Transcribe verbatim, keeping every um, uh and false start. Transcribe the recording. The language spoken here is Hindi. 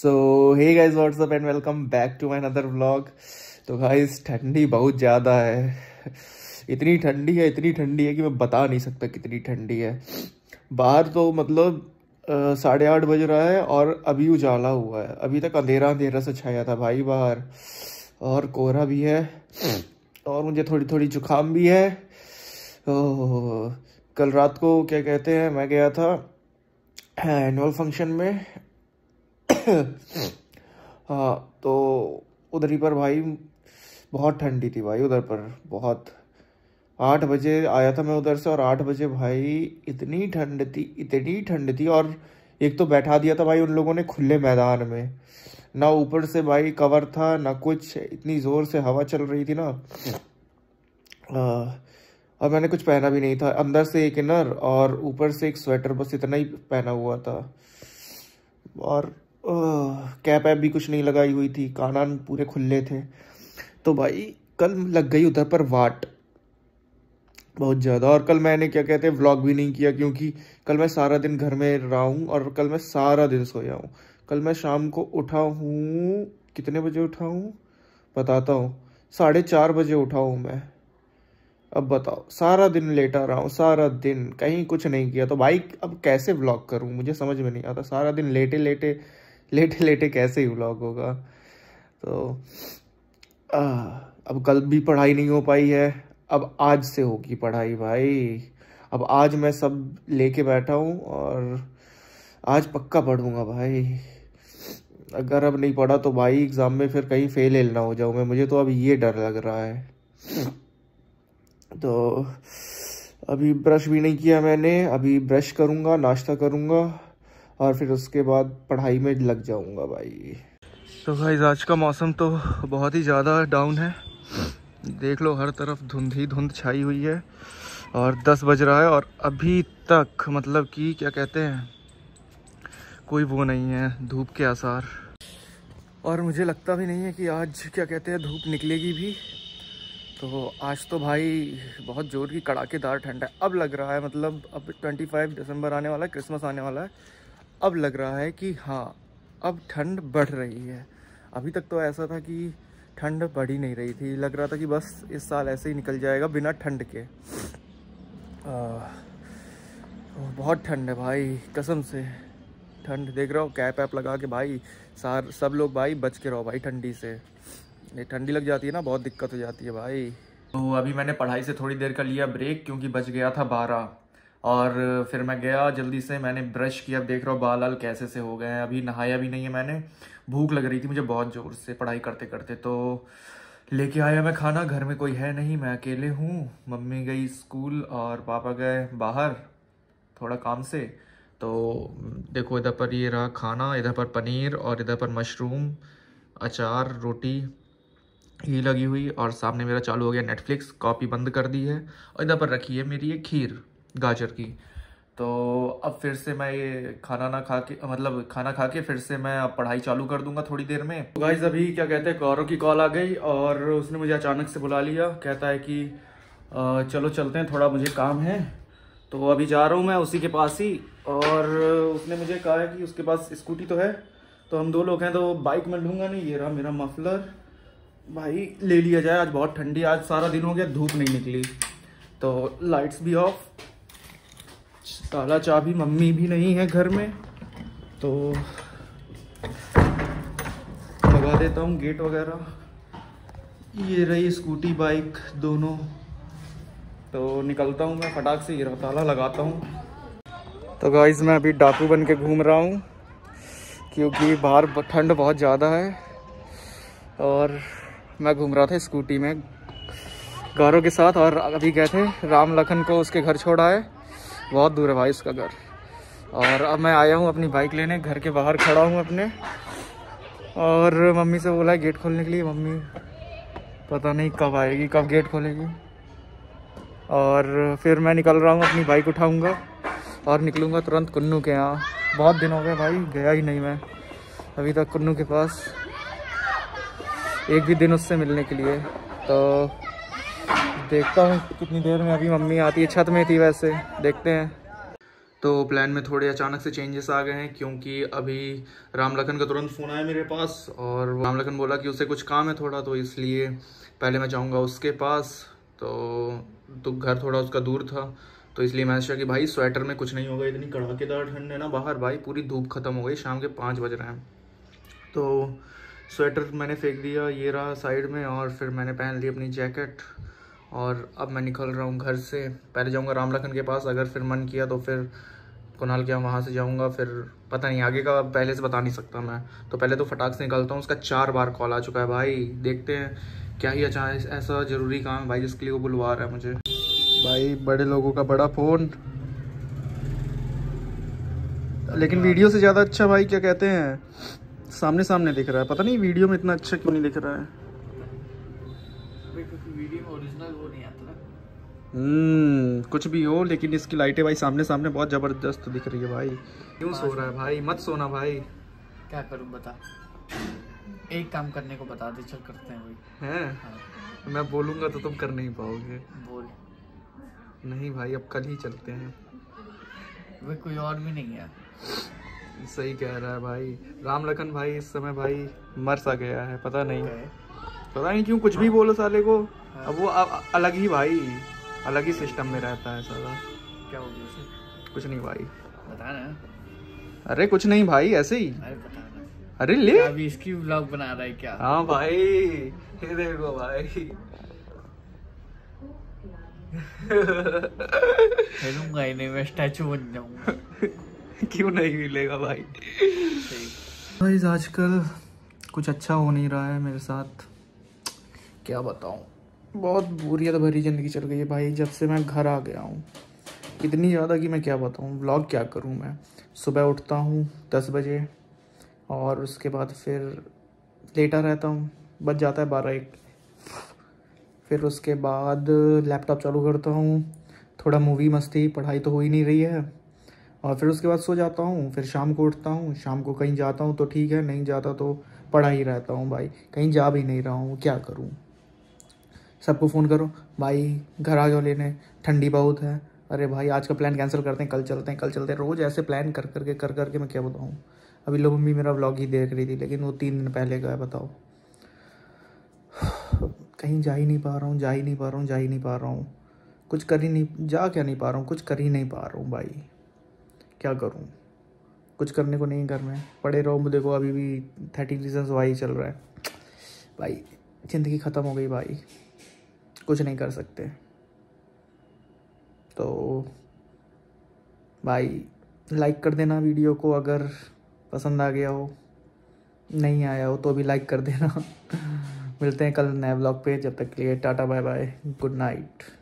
So hey guys, what's up and welcome back to my another vlog. तो गाइस ठंडी बहुत ज़्यादा है। इतनी ठंडी है इतनी ठंडी है कि मैं बता नहीं सकता कितनी ठंडी है। बाहर तो मतलब साढ़े आठ बज रहा है और अभी उजाला हुआ है। अभी तक अंधेरा अंधेरा से छाया था भाई बाहर, और कोहरा भी है और मुझे थोड़ी थोड़ी जुकाम भी है। ओह, कल रात को क्या कहते हैं, मैं गया था एनुअल फंक्शन में। हाँ, तो उधर ही पर भाई बहुत ठंडी थी भाई उधर पर बहुत। आठ बजे आया था मैं उधर से, और आठ बजे भाई इतनी ठंड थी इतनी ठंड थी। और एक तो बैठा दिया था भाई उन लोगों ने खुले मैदान में, ना ऊपर से भाई कवर था ना कुछ, इतनी ज़ोर से हवा चल रही थी ना। आ, और मैंने कुछ पहना भी नहीं था, अंदर से एक इनर और ऊपर से एक स्वेटर, बस इतना ही पहना हुआ था। और कैप ऐप भी कुछ नहीं लगाई हुई थी, कान पूरे खुले थे। तो भाई कल लग गई उधर पर वाट बहुत ज़्यादा। और कल मैंने क्या कहते हैं व्लॉग भी नहीं किया, क्योंकि कल मैं सारा दिन घर में रहा हूँ और कल मैं सारा दिन सोया हूँ। कल मैं शाम को उठा हूँ, कितने बजे उठा हूँ बताता हूँ, साढ़े चार बजे उठा हूँ मैं। अब बताओ, सारा दिन लेटा रहा हूँ, सारा दिन कहीं कुछ नहीं किया। तो भाई अब कैसे व्लॉग करूँ, मुझे समझ में नहीं आता। सारा दिन लेटे लेटे लेटे लेटे कैसे ही व्लॉग होगा। तो आ, अब कल भी पढ़ाई नहीं हो पाई है, अब आज से होगी पढ़ाई भाई। अब आज मैं सब लेके बैठा हूँ और आज पक्का पढ़ूंगा भाई। अगर अब नहीं पढ़ा तो भाई एग्ज़ाम में फिर कहीं फेल वेल ना हो जाऊँ मैं, मुझे तो अब ये डर लग रहा है। तो अभी ब्रश भी नहीं किया मैंने, अभी ब्रश करूँगा, नाश्ता करूँगा और फिर उसके बाद पढ़ाई में लग जाऊँगा भाई। तो भाई आज का मौसम तो बहुत ही ज़्यादा डाउन है, देख लो हर तरफ धुंध ही धुंध छाई हुई है। और दस बज रहा है और अभी तक मतलब कि क्या कहते हैं कोई वो नहीं है, धूप के आसार। और मुझे लगता भी नहीं है कि आज क्या कहते हैं धूप निकलेगी भी। तो आज तो भाई बहुत ज़ोर की कड़ाकेदार ठंड है। अब लग रहा है मतलब अब पच्चीस दिसंबर आने वाला है, क्रिसमस आने वाला है। अब लग रहा है कि हाँ अब ठंड बढ़ रही है। अभी तक तो ऐसा था कि ठंड बढ़ ही नहीं रही थी, लग रहा था कि बस इस साल ऐसे ही निकल जाएगा बिना ठंड के। आ, बहुत ठंड है भाई, कसम से ठंड। देख रहा हो कैप ऐप लगा के भाई सार सब लोग भाई बच के रहो भाई ठंडी से। ये ठंडी लग जाती है ना, बहुत दिक्कत हो जाती है भाई। तो अभी मैंने पढ़ाई से थोड़ी देर का लिया ब्रेक, क्योंकि बच गया था बारह। और फिर मैं गया जल्दी से, मैंने ब्रश किया, देख रहा हूँ बाल वाल कैसे से हो गए हैं। अभी नहाया भी नहीं है मैंने, भूख लग रही थी मुझे बहुत ज़ोर से पढ़ाई करते करते। तो लेके आया मैं खाना, घर में कोई है नहीं, मैं अकेले हूँ। मम्मी गई स्कूल और पापा गए बाहर थोड़ा काम से। तो देखो इधर पर ये रहा खाना, इधर पर पनीर और इधर पर मशरूम, अचार, रोटी ये लगी हुई। और सामने मेरा चालू हो गया नेटफ्लिक्स, कॉपी बंद कर दी है। और इधर पर रखी है मेरी ये खीर गाजर की। तो अब फिर से मैं ये खाना ना खा के मतलब खाना खा के फिर से मैं अब पढ़ाई चालू कर दूंगा थोड़ी देर में। तो गाइस अभी क्या कहते हैं गौरव की कॉल आ गई और उसने मुझे अचानक से बुला लिया। कहता है कि चलो चलते हैं, थोड़ा मुझे काम है। तो अभी जा रहा हूँ मैं उसी के पास ही। और उसने मुझे कहा है कि उसके पास स्कूटी तो है, तो हम दो लोग हैं तो बाइक में लूँगा नहीं। ये रहा मेरा मफलर भाई, ले लिया जाए। आज बहुत ठंडी, आज सारा दिन हो गया धूप नहीं निकली। तो लाइट्स भी ऑफ, ताला चाबी मम्मी भी नहीं है घर में, तो लगा देता हूँ गेट वगैरह। ये रही स्कूटी बाइक दोनों। तो निकलता हूँ मैं फटाक से, ये रहा ताला लगाता हूँ। तो गाइस मैं अभी डाकू बन के घूम रहा हूँ, क्योंकि बाहर ठंड बहुत ज़्यादा है। और मैं घूम रहा था स्कूटी में गौरव के साथ, और अभी गए थे राम लखन को उसके घर छोड़ा है, बहुत दूर है भाई उसका घर। और अब मैं आया हूँ अपनी बाइक लेने, घर के बाहर खड़ा हूँ अपने। और मम्मी से बोला है गेट खोलने के लिए, मम्मी पता नहीं कब आएगी, कब गेट खोलेगी। और फिर मैं निकल रहा हूँ, अपनी बाइक उठाऊँगा और निकलूँगा तुरंत कुन्नू के यहाँ। बहुत दिन हो गए भाई गया ही नहीं मैं अभी तक कुन्नू के पास, एक भी दिन उससे मिलने के लिए। तो देखता हूँ कितनी देर में, अभी मम्मी आती है, छत में थी वैसे, देखते हैं। तो प्लान में थोड़े अचानक से चेंजेस आ गए हैं, क्योंकि अभी राम लखन का तुरंत फ़ोन आया मेरे पास और राम लखन बोला कि उसे कुछ काम है थोड़ा, तो इसलिए पहले मैं जाऊंगा उसके पास। तो तो घर थोड़ा उसका दूर था, तो इसलिए मैंने सोचा कि भाई स्वेटर में कुछ नहीं होगा, इतनी कड़ाकेदार ठंड है ना बाहर भाई, पूरी धूप ख़त्म हो गई, शाम के पाँच बज रहे हैं। तो स्वेटर मैंने फेंक दिया, ये रहा साइड में, और फिर मैंने पहन ली अपनी जैकेट और अब मैं निकल रहा हूँ घर से। पहले जाऊँगा राम लखन के पास, अगर फिर मन किया तो फिर कुणाल के यहाँ वहाँ से जाऊँगा, फिर पता नहीं आगे का पहले से बता नहीं सकता मैं। तो पहले तो फटाक से निकलता हूँ, उसका चार बार कॉल आ चुका है भाई, देखते हैं क्या ही अचानक ऐसा ज़रूरी काम है भाई जिसके लिए वो बुलवा रहा है मुझे। भाई बड़े लोगों का बड़ा फ़ोन, लेकिन वीडियो से ज़्यादा अच्छा भाई क्या कहते हैं सामने सामने दिख रहा है, पता नहीं वीडियो में इतना अच्छा क्यों नहीं दिख रहा है। वीडियो में ओरिजिनल वो नहीं आता ना। हम्म कुछ भी हो, लेकिन इसकी लाइटें भाई सामने सामने बहुत जबरदस्त दिख रही है भाई। क्यों सो रहा है भाई, मत सोना भाई। क्या करूं बता, एक काम करने को बता दे, चल करते हैं भाई। हैं हाँ। मैं बोलूंगा तो तुम कर नहीं पाओगे। बोल। नहीं भाई अब कल ही चलते हैं। वे कोई और भी नहीं है। सही कह रहा है भाई, राम लखन भाई इस समय भाई मर सा गया है, पता नहीं पता नहीं क्यों कुछ भी बोलो साले को। अब वो अ, अलग ही भाई, अलग ही सिस्टम में रहता है साला। क्या हो गया उसे? कुछ नहीं भाई, बता ना। अरे कुछ नहीं भाई, ऐसे ही। अरे बता ना। अरे ले, अभी इसकी व्लॉग बना रहा है क्या? हाँ भाई ये देखो भाई खेलूंगा ही नहीं, मैं स्टैचू बन जाऊंगा। क्यों नहीं मिलेगा भाई। भाई आजकल कुछ अच्छा हो नहीं रहा है मेरे साथ, क्या बताऊं, बहुत बोरियत भरी ज़िंदगी चल गई है भाई जब से मैं घर आ गया हूँ। इतनी ज़्यादा कि मैं क्या बताऊं, व्लॉग क्या करूं मैं। सुबह उठता हूँ दस बजे और उसके बाद फिर लेटा रहता हूँ, बच जाता है बारह एक। फिर उसके बाद लैपटॉप चालू करता हूँ, थोड़ा मूवी मस्ती, पढ़ाई तो हो ही नहीं रही है, और फिर उसके बाद सो जाता हूँ। फिर शाम को उठता हूँ, शाम को कहीं जाता हूँ तो ठीक है, नहीं जाता तो पढ़ा ही रहता हूँ भाई, कहीं जा भी नहीं रहा हूँ, क्या करूँ। सबको फ़ोन करो भाई घर आ जाओ लेने, ठंडी बहुत है, अरे भाई आज का प्लान कैंसिल करते हैं, कल चलते हैं कल चलते हैं, रोज़ ऐसे प्लान कर करके कर करके मैं क्या बताऊँ। अभी लोग मम्मी मेरा व्लॉग ही देख रही थी, लेकिन वो तीन दिन पहले का है, बताओ। कहीं जा ही नहीं पा रहा हूँ, जा ही नहीं पा रहा हूँ, जा ही नहीं पा रहा हूँ, कुछ कर ही नहीं, जा क्या नहीं पा रहा हूँ, कुछ कर ही नहीं पा रहा हूँ भाई, क्या करूँ। कुछ करने को नहीं घर में, पड़े रहो। देखो अभी भी थर्टीन रीजन्स वाई चल रहा है भाई, ज़िंदगी ख़त्म हो गई भाई, कुछ नहीं कर सकते। तो भाई लाइक कर देना वीडियो को अगर पसंद आ गया हो, नहीं आया हो तो भी लाइक कर देना। मिलते हैं कल नए व्लॉग पे, जब तक के लिए tata bye bye, good night.